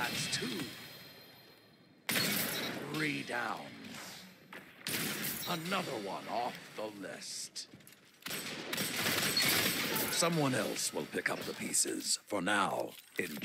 That's 2. 3 down. Another one off the list. Someone else will pick up the pieces. For now,